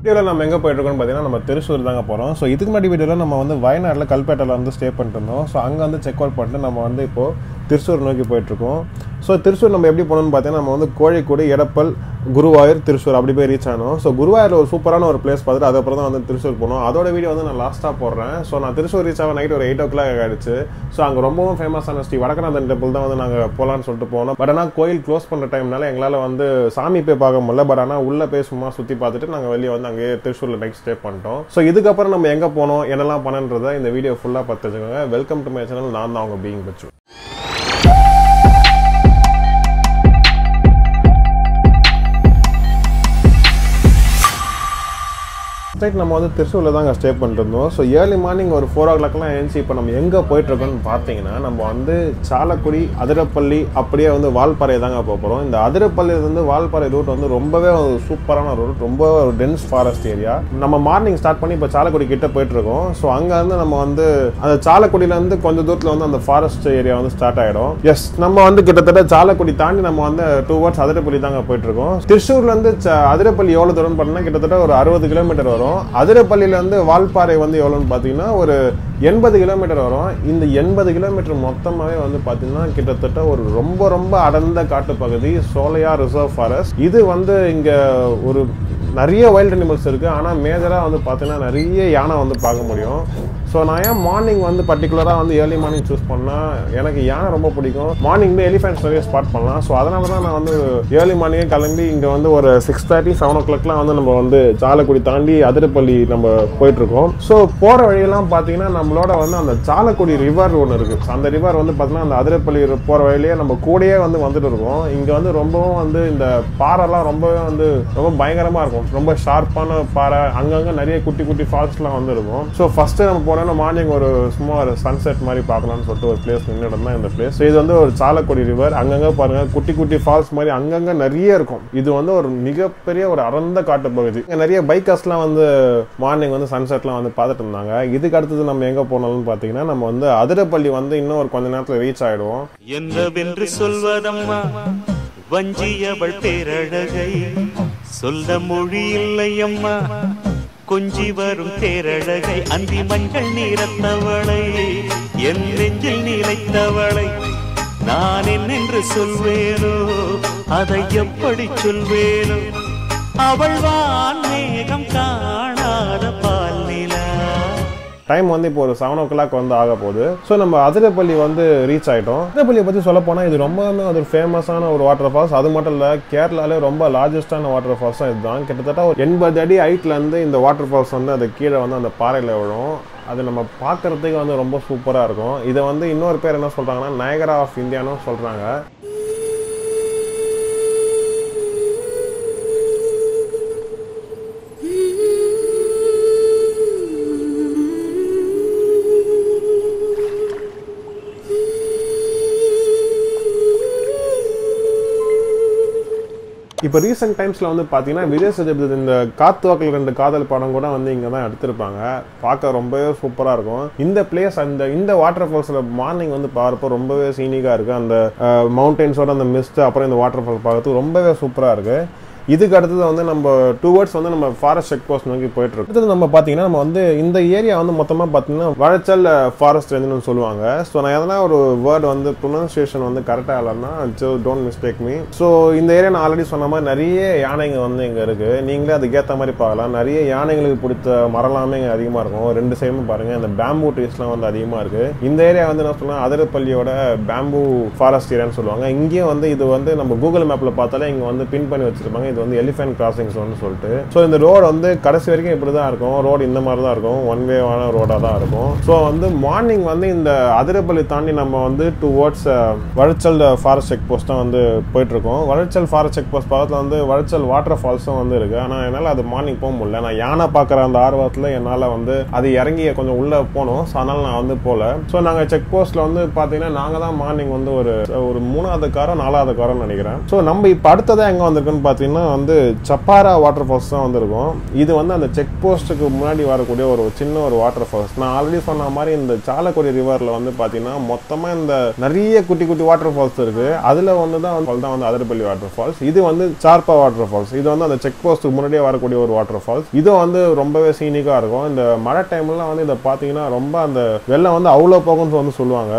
வீடியோவில் நம்ம எங்கே போயிட்டுருக்கோம்னு பார்த்தீங்கன்னா நம்ம திருச்சூர் தாங்க போகிறோம். ஸோ இதுக்கு முன்னாடி வீடியோவில் நம்ம வந்து வயநாட்டில் கல்பேட்டையில் வந்து ஸ்டே பண்ணிட்டு இருந்தோம். ஸோ அங்கே வந்து செக் அவுட் பண்ணிட்டு நம்ம வந்து இப்போது திருச்சூர் நோக்கி போயிட்டுருக்கோம். ஸோ திருச்சூர் நம்ம எப்படி போகணும்னு பார்த்தீங்கன்னா நம்ம வந்து கோழிக்கோடு, எடப்பல், குருவாயூர், திருச்சூர் அப்படி போய் ரீச் ஆனோம். ஸோ குருவாயூரில் ஒரு சூப்பரான ஒரு பிளேஸ் பார்த்துட்டு அதுக்கப்புறம் தான் வந்து திருச்சூர் போனோம். அதோட வீடியோ வந்து நான் லாஸ்ட்டாக போடுறேன். ஸோ நான் திருச்சூர் ரீச் ஆக நைட் ஒரு 8 o'clock ஆகிடுச்சு. ஸோ அங்கே ரொம்பவும் ஃபேமஸான ஸ்ரீ வடக்கநாதன் டெம்பிள் தான் வந்து நாங்கள் போகலான்னு சொல்லிட்டு போனோம். பட் ஆனால் கோயில் க்ளோஸ் பண்ணுற டைம்னால எங்களால் வந்து சாமி போய் பார்க்க முடியல. பட் ஆனால் உள்ளே போய் சும்மா சுற்றி பார்த்துட்டு நாங்கள் வெளியே வந்து அங்கேயே திருச்சூரில் நைட் ஸ்டே பண்ணிட்டோம். ஸோ இதுக்கப்புறம் நம்ம எங்கே போனோம், என்னெல்லாம் பண்ணன்றதை இந்த வீடியோ ஃபுல்லாக பார்த்து வச்சுக்கோங்க. Welcome to my channel. நான் தான் அவங்க beingbachu. நம்ம வந்து திருச்சூரில் தாங்க ஸ்டே பண்ணிட்டு இருந்தோம். ஸோ ஏர்லி மார்னிங் ஒரு 4 o'clockலாம் எழுந்துச்சு. இப்போ நம்ம எங்கே போயிட்டுருக்கோன்னு பார்த்தீங்கன்னா நம்ம வந்து சாலக்குடி, அதிரப்பள்ளி அப்படியே வந்து வால்பாறை தாங்க போகிறோம். இந்த அதிரப்பள்ளியிலேருந்து வால்பாறை ரூட் வந்து ரொம்பவே ஒரு சூப்பரான ரூட், ரொம்ப ஒரு டென்ஸ் ஃபாரஸ்ட் ஏரியா. நம்ம மார்னிங் ஸ்டார்ட் பண்ணி இப்போ சாலக்குடி கிட்ட போயிட்டுருக்கோம். ஸோ அங்கே வந்து நம்ம வந்து அந்த சாலக்குடியிலேருந்து கொஞ்சம் தூரத்தில் வந்து அந்த ஃபாரஸ்ட் ஏரியா வந்து ஸ்டார்ட் ஆகிடும். எஸ், நம்ம வந்து கிட்டத்தட்ட சாலக்குடி தாண்டி நம்ம வந்து டுவர்ட்ஸ் அதிரப்பள்ளி தாங்க போயிட்டுருக்கோம். திருச்சூர்லேருந்து அதிரப்பள்ளி எவ்வளோ தூரம்னு பார்த்தீங்கன்னா கிட்டத்தட்ட ஒரு 60 கிலோமீட்டர் வரும். அதிரப்பள்ளியில இருந்து வால்பாறை வந்து எவ்வளவுன்னு பாத்தீங்கன்னா ஒரு 80 கிலோமீட்டர் வரும். இந்த 80 கிலோமீட்டர் மொத்தமாவே வந்து பாத்தீங்கன்னா கிட்டத்தட்ட ஒரு ரொம்ப ரொம்ப அடர்ந்த காட்டு பகுதி, சோலையா ரிசர்வ் ஃபாரஸ்ட். இது வந்து இங்க ஒரு நிறைய வைல்ட் அனிமல்ஸ் இருக்கு. ஆனா மேஜரா வந்து பாத்தீங்கன்னா நிறைய யானை வந்து பார்க்க முடியும். ஸோ நான் ஏன் மார்னிங் வந்து பர்டிகுலராக வந்து ஏர்லி மார்னிங் சூஸ் பண்ணால் எனக்கு யானை ரொம்ப பிடிக்கும். மார்னிங் எலிஃபென்ட்ஸ் நிறைய ஸ்பாட் பண்ணலாம். ஸோ அதனால தான் நான் வந்து ஏர்லி மார்னிங்கே கிளம்பி இங்கே வந்து ஒரு 6:30, 7 o'clockலாம் வந்து நம்ம வந்து சாலக்குடி தாண்டி அதிரப்பள்ளி நம்ம போயிட்டுருக்கோம். ஸோ போகிற வழியெல்லாம் பார்த்தீங்கன்னா நம்மளோட வந்து அந்த சாலக்குடி ரிவர் ஒன்று இருக்குது. அந்த ரிவர் வந்து பார்த்தீங்கன்னா அந்த அதிரப்பள்ளி போகிற வழியிலேயே நம்ம கூடயே வந்து வந்துட்டு இருக்கோம். இங்கே வந்து ரொம்பவும் வந்து இந்த பாறைலாம் ரொம்பவே வந்து ரொம்ப பயங்கரமாக இருக்கும். ரொம்ப ஷார்ப்பான பாறை, அங்கங்கே நிறைய குட்டி குட்டி ஃபால்ஸ்லாம் வந்து இருக்கும். ஸோ ஃபஸ்ட்டு நம்ம போன மார்னிங் ஒரு சும்மா ஒரு சன்செட் மாதிரி பார்க்கலாம்னு சொல்லிட்டு ஒரு பிளேஸ் நின்றுட்டு தான் இந்த பிளேஸ். இது வந்து ஒரு சாலக்குடி ரிவர். அங்கங்க பாருங்க குட்டி குட்டி ஃபால்ஸ் மாதிரி அங்கங்க நிறைய இருக்கும். இது வந்து ஒரு மிகப்பெரிய ஒரு அடர்ந்த காட்டு பகுதி. நிறைய பைக்கர்ஸ்லாம் வந்து மார்னிங் வந்து சன்செட்லாம் வந்து பார்த்துட்டு இருந்தாங்க. இதுக்கு அடுத்தது நம்ம எங்க போனாலும் பாத்தீங்கன்னா நம்ம வந்து அதிரப்பள்ளி வந்து இன்னும் ஒரு கொஞ்ச நேரத்தில் ரீச் ஆயிடுவோம். என்னவென்று சொல்வதம்மா வஞ்சியவள் பேரழகை, சொல்ல மொழி இல்லை அம்மா கொஞ்சி வரும் தேரழகை, அந்தி மஞ்சள் நீரத்தவளை, என் நெஞ்சில் நிலைத்தவளை நான் என்னென்று சொல்வேனோ, அதை எப்படி சொல்வேனோ, அவள் வான் மேகம் காணாத பால் நிலா. டைம் வந்து இப்போ ஒரு 7 o'clock வந்து ஆக போகுது. ஸோ நம்ம அதிரப்பள்ளி வந்து ரீச் ஆகிட்டோம். அதிரப்பள்ளியை பற்றி சொல்ல போனால் இது ரொம்ப ஒரு ஃபேமஸான ஒரு வாட்டர் ஃபால்ஸ். அது மட்டும் இல்லை, கேரளாலே ரொம்ப லார்ஜஸ்டான வாட்டர் ஃபால்ஸ் தான் இதுதான். கிட்டத்தட்ட ஒரு 80 அடி ஹைட்லேருந்து இந்த வாட்டர் ஃபால்ஸ் வந்து அது கீழே வந்து அந்த பாறையில் விழும். அது நம்ம பார்க்குறதுக்கு வந்து ரொம்ப சூப்பராக இருக்கும். இதை வந்து இன்னொரு பேர் என்ன சொல்கிறாங்கன்னா நயகரா ஆஃப் இந்தியான்னு சொல்கிறாங்க. இப்போ ரீசெண்ட் டைம்ஸில் வந்து பார்த்தீங்கன்னா விஜய் சேதுபதி இந்த காத்துவாக்கில் 2 காதல் படம் கூட வந்து இங்கே தான் எடுத்திருப்பாங்க. பார்க்க ரொம்பவே சூப்பராக இருக்கும். இந்த பிளேஸ் இந்த வாட்டர் ஃபால்ஸில் மார்னிங் வந்து பார்ப்போ ரொம்பவே சீனிக்காக இருக்குது. அந்த மவுண்டெயின்ஸோட அந்த மிஸ்ட், அப்புறம் இந்த வாட்டர் ஃபால் பார்க்கறதுக்கு ரொம்பவே சூப்பராக இருக்குது. இதுக்கு அடுத்தது வந்து நம்ம டுவர்ட்ஸ் வந்து நம்ம ஃபாரஸ்ட் செக் போஸ்ட் நோக்கி போயிட்டு இருக்கோம். அடுத்தது நம்ம பார்த்தீங்கன்னா நம்ம வந்து இந்த ஏரியா வந்து மொத்தமாக பார்த்தீங்கன்னா வழச்சல் ஃபாரஸ்ட் ரேஞ்சுன்னு சொல்லுவாங்க. ஸோ நான் எதனா ஒரு வேர்டு வந்து ப்ரொனன்சியேஷன் வந்து கரெக்டாக இல்லைன்னா டோன்ட் மிஸ்டேக் மீ. ஸோ இந்த ஏரியா நான் ஆல்ரெடி சொன்ன மாதிரி நிறைய யானைங்க வந்து இங்கே இருக்குது. நீங்களே அதுக்கேற்ற மாதிரி பார்க்கலாம். நிறைய யானைகளுக்கு பிடித்த மரலாமே இங்கே அதிகமாக இருக்கும். 2 சைடும் பாருங்கள், இந்த பேம்பூ ட்ரீஸ்லாம் வந்து அதிகமாக இருக்குது. இந்த ஏரியா வந்து என்ன சொன்னால் அதிரப்பள்ளியோட பேம்பூ ஃபாரஸ்ட் ஏரியான்னு சொல்லுவாங்க. இங்கேயும் வந்து இது வந்து நம்ம கூகுள் மேப்பில் பார்த்தாலே இங்கே வந்து பின் பண்ணி வச்சிருப்பாங்க. இது வந்து எலிஃபென்ட் கிராசிங் ஜோன் சொல்லிட்டு. ஸோ இந்த ரோடு வந்து கடைசி வரைக்கும் இப்படி தான் இருக்கும். ரோடு இந்த மாதிரி தான் இருக்கும், ஒன் வேவான ரோடாக தான் இருக்கும். ஸோ வந்து மார்னிங் வந்து இந்த அதிரப்பள்ளி தாண்டி நம்ம வந்து towards Vazhachal forest check post தான் வந்து போயிட்டு இருக்கோம். வழச்சல் ஃபாரஸ்ட் செக் போஸ்ட் பக்கத்தில் வந்து வழச்சல் வாட்டர் ஃபால்ஸும் வந்து இருக்கு. ஆனால் என்னால் அது மார்னிங் போக முடியல. நான் யானை பார்க்குற அந்த ஆர்வத்தில் என்னால் வந்து அது இறங்கி கொஞ்சம் உள்ளே போகணும். ஸோ அதனால் நான் வந்து போகல. ஸோ நாங்கள் செக் போஸ்ட்டில் வந்து பார்த்தீங்கன்னா நாங்கள் தான் மார்னிங் வந்து ஒரு 3வது காரம் 4வது காரம்னு நினைக்கிறேன். ஸோ நம்ம இப்போ அடுத்ததாக எங்கே வந்திருக்குன்னு பார்த்தீங்கன்னா பார்த்தீங்கன்னா வந்து சப்பாரா வாட்டர் ஃபால்ஸ் தான் வந்திருக்கும். இது வந்து அந்த செக் போஸ்ட்டுக்கு முன்னாடி வரக்கூடிய ஒரு சின்ன ஒரு வாட்டர் ஃபால்ஸ். நான் ஆல்ரெடி சொன்ன மாதிரி இந்த சாலக்குடி ரிவரில் வந்து பார்த்தீங்கன்னா மொத்தமாக இந்த நிறைய குட்டி குட்டி வாட்டர் ஃபால்ஸ் இருக்கு. அதில் வந்து தான் வந்து அதிரப்பள்ளி வாட்டர் ஃபால்ஸ். இது வந்து சார்பா வாட்டர் ஃபால்ஸ். இது வந்து அந்த செக் போஸ்ட்டுக்கு முன்னாடியே வரக்கூடிய ஒரு வாட்டர் ஃபால்ஸ். இது வந்து ரொம்பவே சீனிக்காக இருக்கும். இந்த மழை டைம்லாம் வந்து இதை பார்த்தீங்கன்னா ரொம்ப அந்த வெள்ளம் வந்து அவ்வளோ போகும்னு வந்து சொல்லுவாங்க.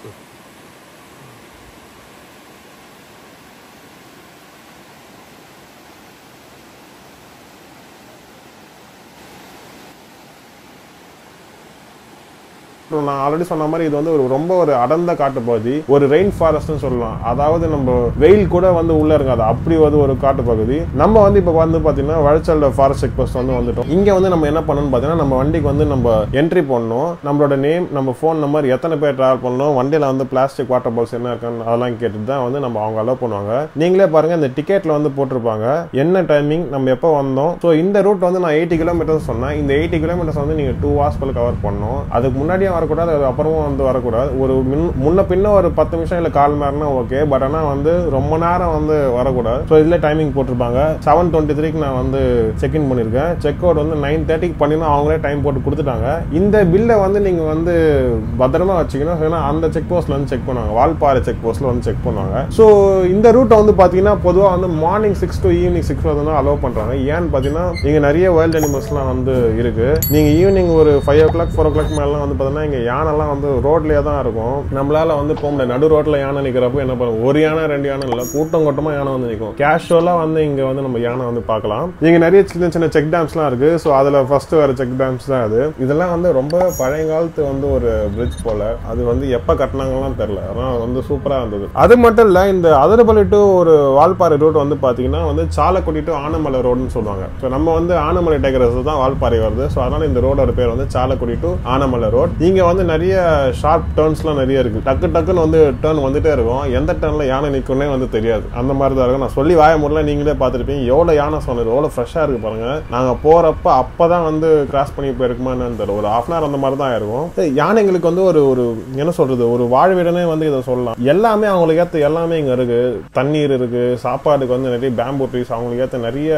நான் ஆல்ரெடி சொன்ன மாதிரி இது வந்து ரொம்ப ஒரு அடர்ந்த காட்டுப்பகுதி, ஒரு ரெயின் ஃபாரஸ்ட்னு சொல்லலாம். அதாவது நம்ம வெயில் கூட வந்து உள்ள இருக்காது, அப்படி வந்து ஒரு காட்டுப்பகுதி. நம்ம வந்து இப்போ வந்து பார்த்தீங்கன்னா வழச்சல்ட ஃபாரஸ்ட் செக் போஸ்ட் வந்து வந்துட்டோம். இங்கே வந்து நம்ம என்ன பண்ணணும்னு பார்த்தீங்கன்னா நம்ம வண்டிக்கு வந்து நம்ம என்ட்ரி பண்ணணும், நம்மளோட நேம், நம்ம ஃபோன் நம்பர், எத்தனை பேர் ட்ராவல் பண்ணணும், வண்டியில் வந்து பிளாஸ்டிக் வாட்டர் பால்ஸ் என்ன இருக்குன்னு அதெல்லாம் கேட்டுட்டு தான் வந்து நம்ம அவங்க அலோவ் பண்ணுவாங்க. நீங்களே பாருங்க இந்த டிக்கெட்டில் வந்து போட்டிருப்பாங்க என்ன டைமிங், நம்ம எப்போ வந்தோம். ஸோ இந்த ரூட் வந்து நான் 80 கிலோமீட்டர்ஸ் சொன்னேன். இந்த 80 கிலோமீட்டர்ஸ் வந்து நீங்கள் 2 hours கவர் பண்ணணும். அதுக்கு முன்னாடியே வரக்கூடாது, அது அப்புறமும் வந்து வரக்கூடாது. ஒரு முன்ன பின்ன ஒரு 10 நிமிஷம் இல்லை 1/4 மணி நேரம்னா ஓகே, பட் ஆனால் வந்து ரொம்ப நேரம் வந்து வரக்கூடாது. ஸோ இதில் டைமிங் போட்டிருப்பாங்க. 7:23 நான் வந்து செக்இன் பண்ணியிருக்கேன். செக் அவுட் வந்து 9:30 பண்ணினா அவங்களே டைம் போட்டு கொடுத்துட்டாங்க. இந்த பில்லை வந்து நீங்கள் வந்து பத்திரமா வச்சுக்கணும். ஏன்னா அந்த செக் போஸ்ட்ல வந்து செக் பண்ணுவாங்க, வால்பாறை செக் போஸ்ட்ல வந்து செக் பண்ணுவாங்க. ஸோ இந்த ரூட்டை வந்து பார்த்தீங்கன்னா பொதுவாக வந்து மார்னிங் 6 to ஈவினிங் 6 வந்து அலோவ் பண்ணுறாங்க. ஏன்னு பார்த்தீங்கன்னா இங்கே நிறைய வைல்ட் அனிமல்ஸ்லாம் வந்து இருக்கு. நீங்கள் ஈவினிங் ஒரு 5 o'clock 4 o'clock மேலாம் வந்து பார்த்தீங்கன்னா இங்கே யானைலாம் வந்து ரோட்லேயே தான் இருக்கும். நம்மளால வந்து போக முடியாது. நடு ரோட்டில் யானை நிற்கிறப்போ என்ன பண்ணுவோம், ஒரு யானை 2 யானை இல்லை, கூட்டம் கூட்டமாக யானை வந்து நிற்கும். கேஷுவலாக வந்து இங்கே வந்து நம்ம யானை வந்து பார்க்கலாம். இங்கே நிறைய சின்ன சின்ன செக் டேம்ஸ்லாம் இருக்கு. ஸோ அதில் ஃபர்ஸ்ட் வர செக் டேம்ஸ் தான் அது. இதெல்லாம் வந்து ரொம்ப பழைய காலத்து வந்து ஒரு பிரிட்ஜ் போல. அது வந்து எப்போ கட்டினாங்கலாம் தெரியல, ஆனால் வந்து சூப்பராக இருந்தது. அது மட்டும் இல்லை, இந்த அதிரப்பள்ளி டு ஒரு வால்பாறை ரோடு வந்து பார்த்தீங்கன்னா வந்து சாலக்குடி டு ஆனமலை ரோடுன்னு சொல்லுவாங்க. ஸோ நம்ம வந்து ஆனமலை டேக்கரஸ் தான் வால்பாறை வருது. ஸோ அதனால இந்த ரோடோட பேர் வந்து சாலக்குடி டு ஆனமலை ரோட். இங்க வந்து நிறைய ஷார்ப் டர்ன்ஸ்லாம் நிறைய இருக்கு. டக்குன்னு வந்து டர்ன் வந்துட்டே இருக்கும். எந்த டர்ன்ல யானை நிற்கும்னே வந்து தெரியாது. அந்த மாதிரி தான் இருக்கும். நான் சொல்லி வாய முடியல, நீங்களே பார்த்துருப்பீங்க எவ்வளோ யானை சொன்னது, எவ்வளோ ஃப்ரெஷ்ஷாக இருக்கு பாருங்க. நாங்கள் போறப்ப அப்பதான் வந்து கிராஸ் பண்ணி போயிருக்குமா என்னன்னு தெரியல, ஒரு 1/2 hour அந்த மாதிரி தான் இருக்கும். யானைங்களுக்கு வந்து ஒரு என்ன சொல்றது, ஒரு வாழ்விடனே வந்து இதை சொல்லலாம். எல்லாமே அவங்களுக்கு ஏற்ற எல்லாமே இங்க இருக்கு. தண்ணீர் இருக்கு, சாப்பாடுக்கு வந்து நிறைய பேம்பு ட்ரீஸ், அவங்களுக்கு ஏற்ற நிறைய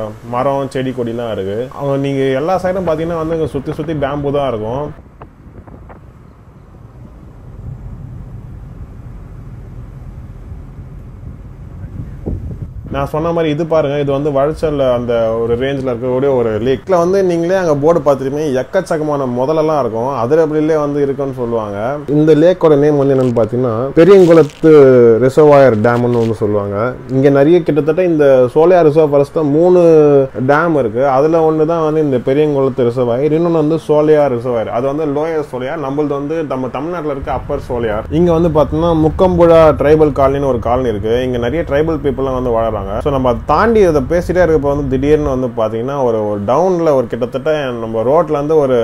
மரம் செடி கொடிலாம் இருக்கு. அவங்க நீங்க எல்லா சைடும் பார்த்தீங்கன்னா வந்து சுற்றி பேம்பு தான் இருக்கும். நான் சொன்ன மாதிரி இது பாருங்க, இது வந்து வழச்சல்ல அந்த ஒரு ரேஞ்சில் இருக்கக்கூடிய ஒரு லேக்ல வந்து நீங்களே அங்கே போர்டு பார்த்துருப்பீங்க, எக்கச்சக்கமான முதலெல்லாம் இருக்கும். அதிரப்பள்ளியிலே வந்து இருக்குன்னு சொல்லுவாங்க. இந்த லேக்கோட நேம் வந்து என்னன்னு பார்த்தீங்கன்னா பெரியங்குளத்து ரிசர்வாயர் டேம்னு வந்து சொல்லுவாங்க. இங்கே நிறைய கிட்டத்தட்ட இந்த சோலையார் ரிசர்வ் ஃபாரஸ்ட் 3 டேம் இருக்கு. அதில் ஒன்று தான் வந்து இந்த பெரியங்குளத்து ரிசர்வாயர், இன்னொன்று வந்து சோலையார் ரிசர்வாயர். அது வந்து லோயர் சோலையார், நம்மளது வந்து நம்ம தமிழ்நாட்டில் இருக்க அப்பர் சோலையார். இங்கே வந்து பார்த்தீங்கன்னா முக்கம்புழா ட்ரைபல் காலனின்னு ஒரு காலனி இருக்கு. இங்கே நிறைய ட்ரைபல் பீப்புள்லாம் வந்து வாழறாங்க. ஸோ நம்ம தாண்டி அதை பேசிட்டே இருக்கப்போ வந்து திடீர்னு வந்து பார்த்தீங்கன்னா ஒரு டவுனில் ஒரு கிட்டத்தட்ட நம்ம ரோட்ல இருந்து ஒரு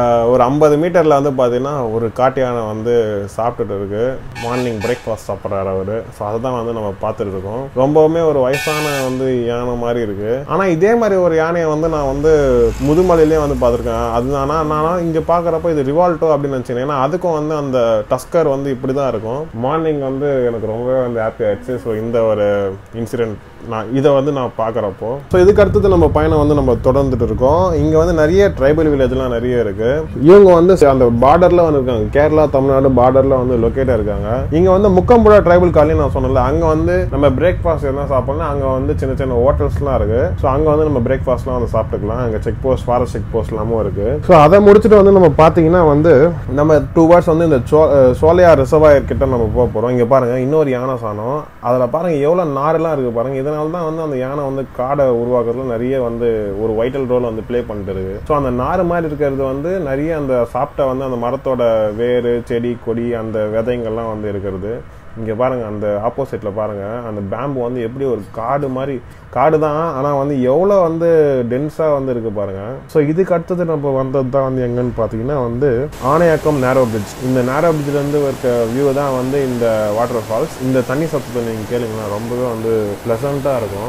50 மீட்டரில் வந்து பார்த்தீங்கன்னா ஒரு காட்டு யானை வந்து சாப்பிட்டுட்டு இருக்கு. மார்னிங் பிரேக்ஃபாஸ்ட் சாப்பிட்றாரு அவரு. ஸோ அதை தான் வந்து நம்ம பார்த்துட்டு இருக்கோம். ரொம்பவுமே ஒரு வயசான வந்து யானை மாதிரி இருக்கு. ஆனால் இதே மாதிரி ஒரு யானையை வந்து நான் வந்து முதுமலையிலே வந்து பார்த்துருக்கேன். அது ஆனால் இங்கே பார்க்குறப்ப இது ரிவால்டோ அப்படின்னு நினச்சேன். ஏன்னா அதுக்கும் வந்து அந்த டஸ்கர் வந்து இப்படி தான் இருக்கும். மார்னிங் வந்து எனக்கு ரொம்பவே வந்து ஹாப்பி ஆயிடுச்சு. ஸோ இந்த ஒரு இன்சிடென்ட் இதை வந்து நான் பார்க்குறப்போ, ஸோ இதுக்கு அடுத்தது நம்ம பயணம் வந்து நம்ம தொடர்ந்துட்டு இருக்கோம். இங்கே வந்து நிறைய ட்ரைபல் வில்லேஜ்லாம் நிறைய இருக்கு. இவங்க வந்து அந்த பார்டர்ல வந்து இருக்காங்க, கேரளா தமிழ்நாடு பார்டர்ல வந்து லொக்கேட்டாக இருக்காங்க. இங்கே வந்து முக்கம்புழா ட்ரைபல் காலனி நான் சொன்னல, அங்கே வந்து நம்ம பிரேக்ஃபாஸ்ட் என்ன சாப்பிடலாம், அங்கே வந்து சின்ன சின்ன ஹோட்டல்ஸ்லாம் இருக்கு. ஸோ அங்கே வந்து நம்ம பிரேக்ஃபாஸ்ட்லாம் வந்து சாப்பிட்டுக்கலாம். அங்கே check post, forest check post எல்லாமும் இருக்கு. ஸோ அதை முடிச்சுட்டு வந்து நம்ம பார்த்தீங்கன்னா வந்து நம்ம 2 hours வந்து இந்த சோலையார் ரிசர்வாயர் கிட்ட நம்ம போக போகிறோம். இங்கே பாருங்க இன்னொரு யானை சாணம், அதில் பாருங்க எவ்வளோ நாரெல்லாம் இருக்கு பாருங்க. இதனால தான் வந்து அந்த யானை வந்து காடை உருவாக்குறதுல நிறைய வந்து ஒரு வைட்டல் ரோல் வந்து பிளே பண்ணிட்டு இருக்கு. ஸோ அந்த நாறு மாதிரி இருக்கிறது வந்து நிறைய அந்த சாப்பிட்ட வந்து அந்த மரத்தோட வேறு செடி கொடி அந்த விதைங்கள்லாம் வந்து இருக்கிறது. இங்கே பாருங்கள் அந்த ஆப்போசிட்டில் பாருங்கள், அந்த பேம்பு வந்து எப்படி ஒரு காடு மாதிரி, காடு தான் ஆனால் வந்து எவ்வளோ வந்து டென்ஸாக வந்து இருக்குது பாருங்கள். ஸோ இதுக்கு அடுத்தது நம்ம வந்தது தான் வந்து எங்கன்னு பார்த்தீங்கன்னா வந்து ஆனையாக்கம் நேரோ பிரிட்ஜ். இந்த நேரோ பிரிட்ஜ்லேருந்து இருக்க வியூ தான் வந்து இந்த வாட்டர் ஃபால்ஸ். இந்த தண்ணி சத்தத்தை நீங்கள் கேளுங்கன்னா ரொம்பவே வந்து ப்ளசண்ட்டாக இருக்கும்.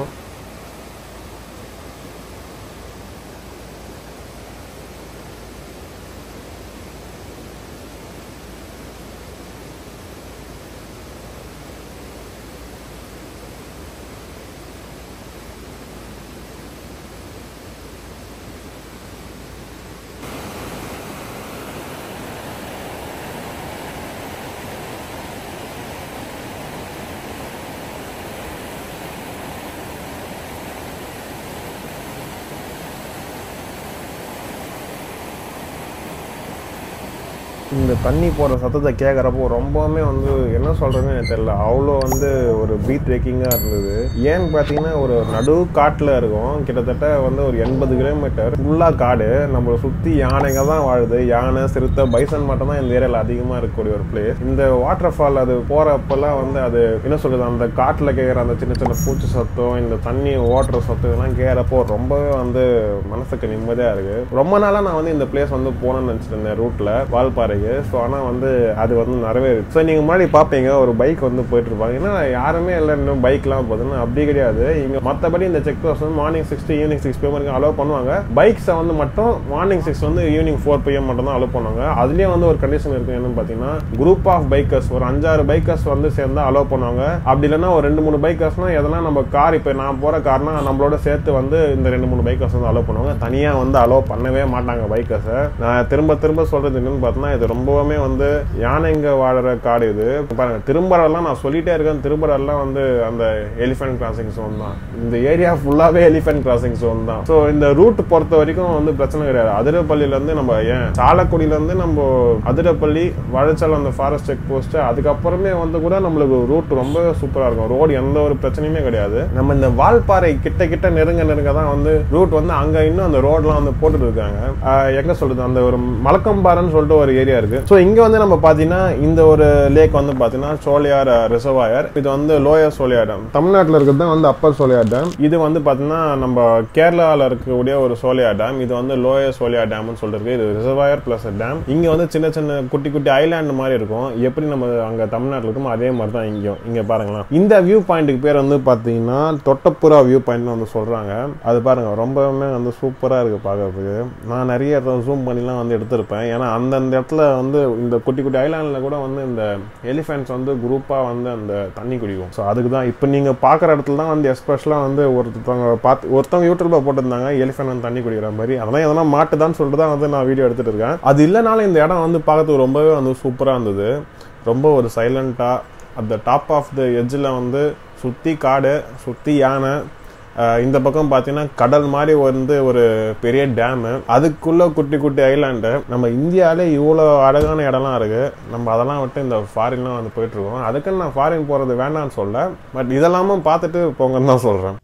இந்த தண்ணி போகிற சத்தத்தை கேட்குறப்போ ரொம்பவுமே வந்து என்ன சொல்கிறதுன்னு எனக்கு தெரியல, அவ்வளோ வந்து ஒரு பீட் பிரேக்கிங்காக இருந்தது. ஏன்னு பார்த்தீங்கன்னா ஒரு நடு காட்டில் இருக்கும், கிட்டத்தட்ட வந்து ஒரு 80 கிலோமீட்டர் ஃபுல்லாக காடு, நம்மளை சுற்றி யானைங்க தான் வாழுது. யானை, சிறுத்தை, பைசன் மட்டும் தான் இந்த ஏரியாவில் அதிகமாக இருக்கக்கூடிய ஒரு பிளேஸ். இந்த வாட்டர் ஃபால் அது போகிறப்பெல்லாம் வந்து அது என்ன சொல்கிறது, அந்த காட்டில் கேட்குற அந்த சின்ன சின்ன பூச்சி சத்தம், இந்த தண்ணி ஓட்டுற சத்தம் இதெல்லாம் கேட்குறப்போ ரொம்பவே வந்து மனசுக்கு நிம்மதியாக இருக்குது. ரொம்ப நாளாக நான் வந்து இந்த பிளேஸ் வந்து போகணும்னு நினச்சிட்டு இருந்தேன் ரூட்டில் வால்பாறைக்கு. ஸோ ஆனால் வந்து அது வந்து நிறைவேறுது. ஸோ நீங்கள் முன்னாடி பார்ப்பீங்க ஒரு பைக் வந்து போயிட்டு இருப்பாங்க, ஏன்னா யாருமே இல்லை இன்னும் பைக்லாம் போகுதுன்னு. அப்படி கிடையாது. இங்கே மற்றபடி இந்த செக் போஸ்ட் வந்து மார்னிங் 6 to ஈவினிங் 6 PM வரைக்கும் அலோவ் பண்ணுவாங்க. பைக்ஸை வந்து மட்டும் மார்னிங் 6 வந்து ஈவினிங் 4 PM மட்டும் தான் அலோவ் பண்ணுவாங்க. அதுலேயே வந்து ஒரு கண்டிஷன் இருக்குது, என்னன்னு பார்த்தீங்கன்னா குரூப் ஆஃப் பைக்கர்ஸ் ஒரு 5-6 பைக்கர்ஸ் வந்து சேர்ந்து அலோவ் பண்ணுவாங்க. அப்படி இல்லைன்னா ஒரு 2-3 பைக்கர்ஸ்னா எதனா நம்ம கார், இப்போ நான் போகிற கார்னா நம்மளோட சேர்த்து வந்து இந்த 2-3 பைக்கர்ஸ் வந்து அலோவ் பண்ணுவாங்க. தனியாக வந்து அலோவ் பண்ணவே மாட்டாங்க பைக்கர்ஸை. நான் திரும்ப சொல்கிறது என்னன்னு பார்த்தோன்னா, இது ரொம்பவுமே வந்து யானைங்க வாழற காடு இது. பாருங்க, திரும்பரெல்லாம் நான் சொல்லிட்டே இருக்கேன், திரும்பரெல்லாம் வந்து அந்த எலிஃபென்ட் கிராசிங் ஜோன் தான். இந்த ஏரியா ஃபுல்லாவே எலிஃபென்ட் கிராசிங் ஜோன் தான். ஸோ இந்த ரூட் பொறுத்த வரைக்கும் வந்து பிரச்சனை கிடையாது. அதிரப்பள்ளியிலேருந்து நம்ம சாலக்குடியிலேருந்து நம்ம அதிரப்பள்ளி வாழைச்சால் அந்த ஃபாரஸ்ட் செக் போஸ்ட், அதுக்கப்புறமே வந்து கூட நம்மளுக்கு ரூட் ரொம்ப சூப்பராக இருக்கும். ரோடு எந்த ஒரு பிரச்சனையுமே கிடையாது. நம்ம இந்த வால்பாறை கிட்ட நெருங்க தான் வந்து ரூட் வந்து அங்கே இன்னும் அந்த ரோட்லாம் வந்து போட்டுட்டு இருக்காங்க. எங்க சொல்றது, அந்த ஒரு மலக்கம்பாறைன்னு சொல்லிட்டு ஒரு ஏரியா இருக்கு. ஸோ இங்க வந்து நம்ம பாத்தீங்கன்னா இந்த ஒரு லேக் வந்து பாத்தீங்கன்னா சோலையார் ரிசர்வாயர். இது வந்து லோயர் சோலையார் டேம். தமிழ்நாட்டில் இருக்கிறது தான் வந்து அப்பர் சோலையார் டேம். இது வந்து பாத்தீங்கன்னா நம்ம கேரளாவில் இருக்கக்கூடிய ஒரு சோலையார் டேம். இது வந்து லோயர் சோலையார் டேம்னு சொல்லிருக்கு. இது ரிசர்வாயர் பிளஸ் டேம். இங்க வந்து சின்ன சின்ன குட்டி ஐலாண்ட் மாதிரி இருக்கும். எப்படி நம்ம அங்க தமிழ்நாட்டில் இருக்கும் அதே மாதிரி தான் இங்கேயும். இங்க பாருங்களா, இந்த வியூ பாயிண்ட்டுக்கு பேர் வந்து பாத்தீங்கன்னா தொட்டப்புறா வியூ பாயிண்ட் வந்து சொல்றாங்க. அது பாருங்க ரொம்பவுமே வந்து சூப்பரா இருக்கு பார்க்கறதுக்கு. நான் நிறைய ஜூம் பண்ணிலாம் வந்து எடுத்திருப்பேன். ஏன்னா அந்தந்த இடத்துல வந்து இந்த குட்டி ஐலாண்டில் கூட வந்து இந்த எலிஃபென்ட்ஸ் வந்து குரூப்பாக வந்து அந்த தண்ணி குடிக்கும். ஸோ அதுக்கு தான் இப்போ நீங்கள் பார்க்குற இடத்துல தான் வந்து எஸ்பெஷலாக வந்து ஒருத்தவங்க யூடியூப்ல போட்டிருந்தாங்க எலிஃபென்ட் வந்து தண்ணி குடிக்கிற மாதிரி. அதெல்லாம் எதனா மாட்டுதான்னு சொல்லிட்டு தான் வந்து நான் வீடியோ எடுத்துட்டு இருக்கேன். அது இல்லைனாலும் இந்த இடம் வந்து பார்க்கறதுக்கு ரொம்பவே வந்து சூப்பராக இருந்தது. ரொம்ப ஒரு சைலண்டாக at the top of the எட்ஜில் வந்து சுற்றி காடு, சுற்றி யானை, இந்த பக்கம் பார்த்தீங்கன்னா கடல் மாதிரி வந்து ஒரு பெரிய டேமு, அதுக்குள்ள குட்டி ஐலாண்டு. நம்ம இந்தியாவிலே இவ்வளோ அழகான இடம்லாம் இருக்கு. நம்ம அதெல்லாம் விட்டு இந்த ஃபாரின்லாம் வந்து போயிட்டு இருக்கோம். அதுக்குன்னு நான் ஃபாரின் போறது வேண்டாம்னு சொல்ல, பட் இதெல்லாமும் பார்த்துட்டு போங்கன்னு தான் சொல்றேன்.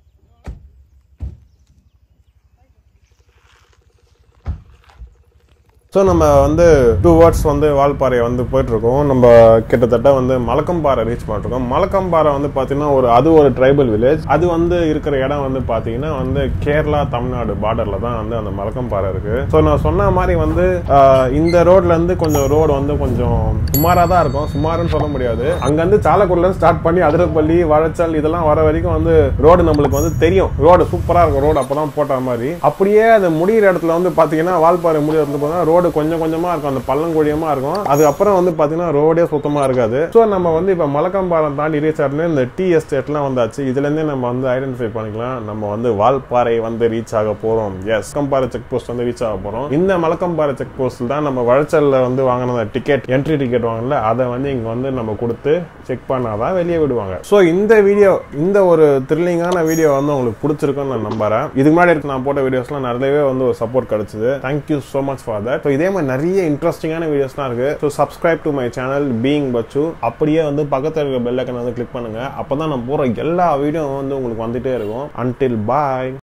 ஸோ நம்ம வந்து டுவர்ட்ஸ் வந்து வால்பாறை வந்து போயிட்டுருக்கோம். நம்ம கிட்டத்தட்ட வந்து மலக்கம்பாறை ரீச் பண்ணிருக்கோம். மலக்கம்பாறை வந்து பார்த்தீங்கன்னா அது ஒரு ட்ரைபல் வில்லேஜ். அது வந்து இருக்கிற இடம் வந்து பார்த்தீங்கன்னா வந்து கேரளா தமிழ்நாடு பார்டரில் தான் வந்து அந்த மலக்கம்பாறை இருக்கு. ஸோ நான் சொன்ன மாதிரி வந்து இந்த ரோட்லேருந்து கொஞ்சம் ரோடு வந்து கொஞ்சம் சுமாராக தான் இருக்கும். சுமாருன்னு சொல்ல முடியாது. அங்கேருந்து சாலக்குடிலேருந்து ஸ்டார்ட் பண்ணி அதிரப்பள்ளி, வாழைச்சால் இதெல்லாம் வர வரைக்கும் வந்து ரோடு நம்மளுக்கு வந்து தெரியும். ரோடு சூப்பராக இருக்கும். ரோடு அப்போ தான் போட்ட மாதிரி. அப்படியே அது முடிகிற இடத்துல வந்து பார்த்தீங்கன்னா வால்பாறை முடிகிற இடத்துல பார்த்தீங்கன்னா ரோடு கொஞ்சம் கொஞ்சமா இருக்கும். அந்த பள்ளங்குழியமா இருக்கும். அதுக்கப்புறம் வந்து பாத்தீங்கன்னா ரோடே சுத்தமா இருக்காது. ஸோ நம்ம வந்து இப்ப மலக்கம்பாலம் தாண்டி ரீச் ஆகணும். இந்த டீ எஸ்டேட்லாம் வந்தாச்சு. இதுல இருந்தே நம்ம வந்து ஐடென்டிஃபை பண்ணிக்கலாம் நம்ம வந்து வால்பாறை வந்து ரீச் ஆக போறோம். எஸ், மலக்கம்பாறை செக் போஸ்ட் வந்து ரீச் ஆக போறோம். இந்த மலக்கம்பாறை செக் போஸ்ட் தான் நம்ம வழச்சல்ல வந்து வாங்கின டிக்கெட், என்ட்ரி டிக்கெட் வாங்கல, அதை வந்து இங்க வந்து நம்ம கொடுத்து செக் பண்ணாதான் வெளியே விடுவாங்க. ஸோ இந்த வீடியோ, இந்த ஒரு த்ரில்லிங்கான வீடியோ வந்து உங்களுக்கு பிடிச்சிருக்குன்னு நான் நம்புறேன். இதுக்கு முன்னாடி நான் போட்ட வீடியோஸ்லாம் நிறையவே வந்து ஒரு சப்போர்ட் கிடைச்சது. Thank you so much for that. இதே மாதிரி நிறைய இன்ட்ரெஸ்டிங்கான வீடியோஸ்லாம் இருக்கு. So subscribe to my channel beingbachu. அப்படியே வந்து பக்கத்தில் இருக்க பெல் ஐக்கனை வந்து கிளிக் பண்ணுங்க. அப்பதான் நான் போற எல்லா வீடியோவும் வந்து உங்களுக்கு வந்துட்டே இருக்கும். Until bye.